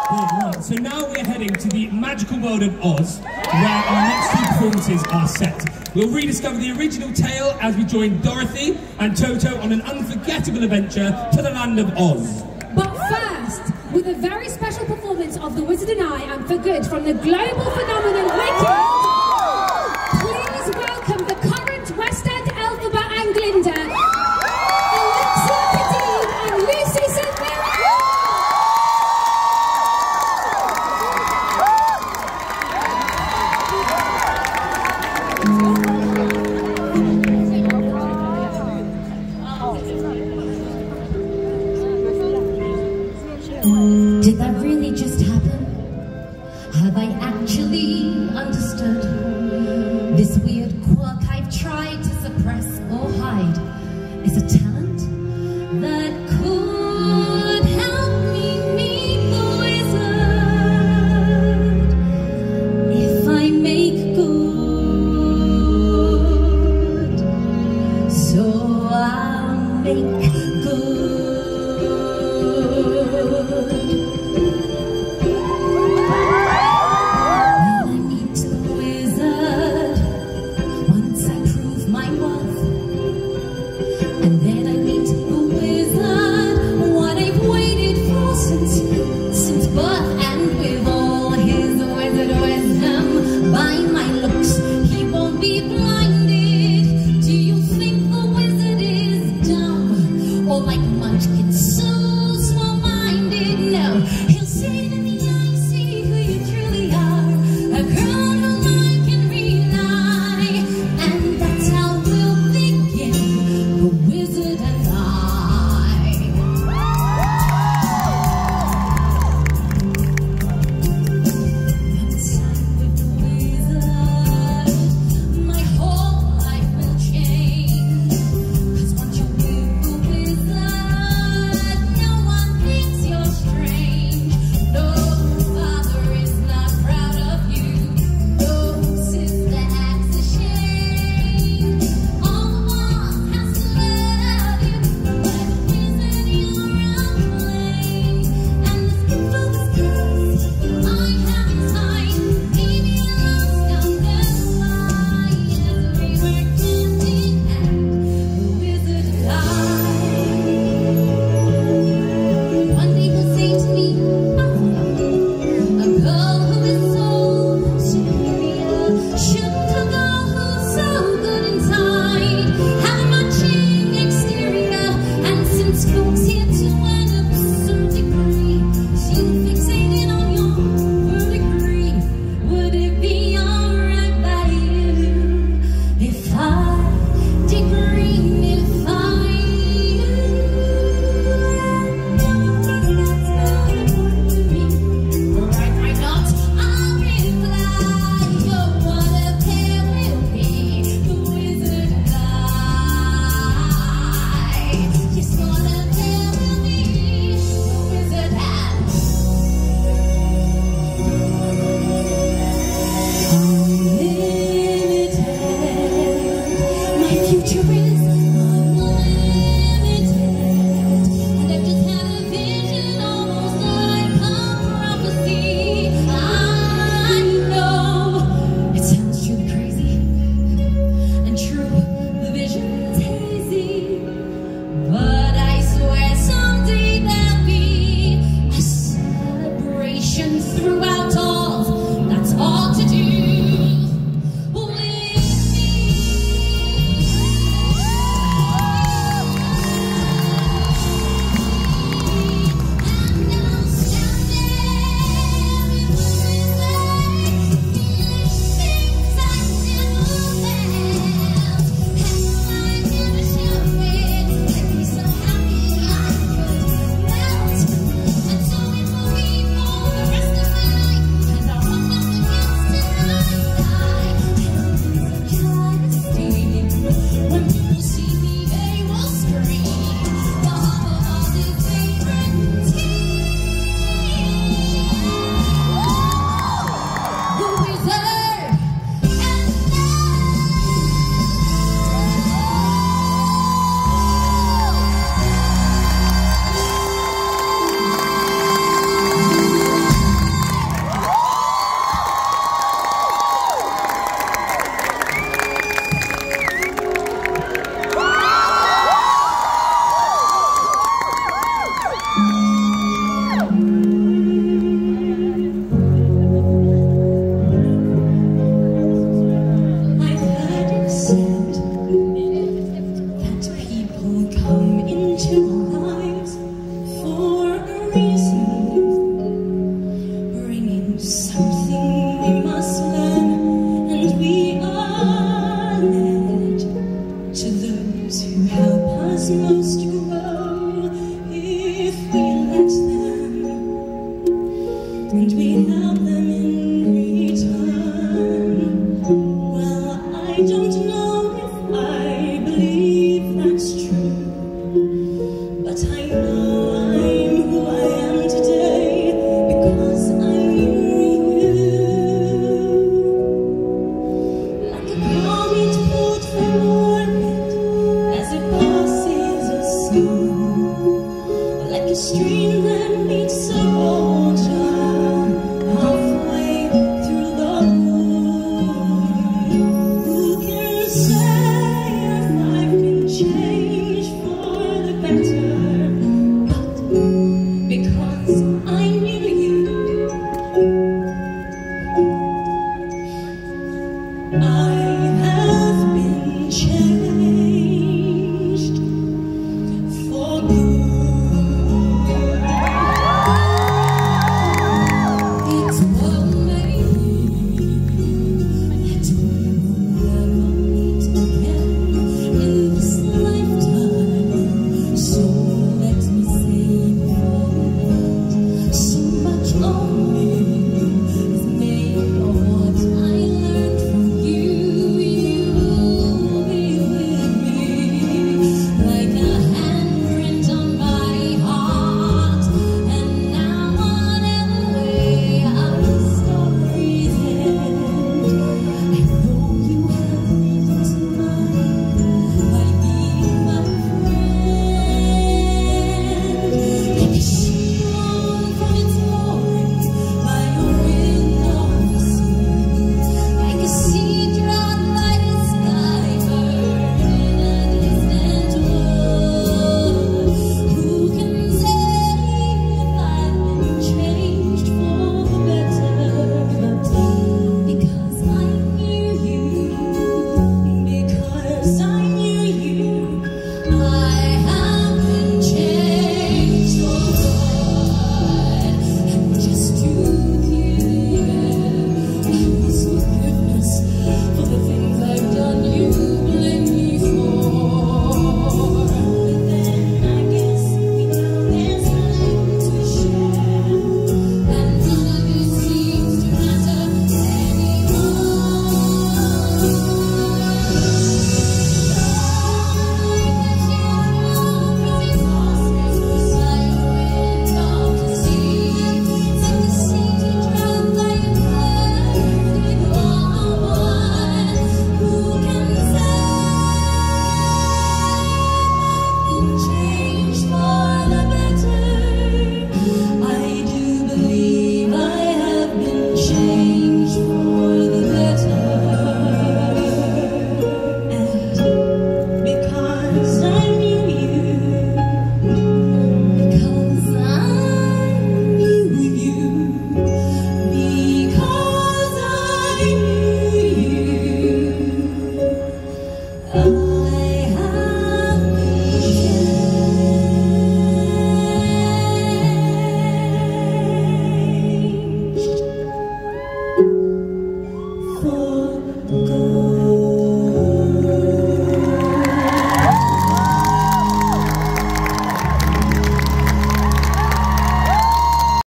Right, so now we're heading to the magical world of Oz, where our next two performances are set. We'll rediscover the original tale as we join Dorothy and Toto on an unforgettable adventure to the land of Oz. But first, with a very special performance of The Wizard and I Am For Good from the global phenomenon Wicked, please welcome the current West End Elphaba and Glinda, Alexa Kadeem and Lucy St. Mary. Did that really just happen? Have I actually understood? This weird quirk I've tried to suppress or hide is a talent that could help me meet the wizard if I make good. So I'll make good. Since birth, and with all his wizard wisdom, by my looks he won't be blinded. Do you think the wizard is dumb, or like Munchkin so small-minded? No, meets a border halfway through the wood. Who can say if life can change for the better? But because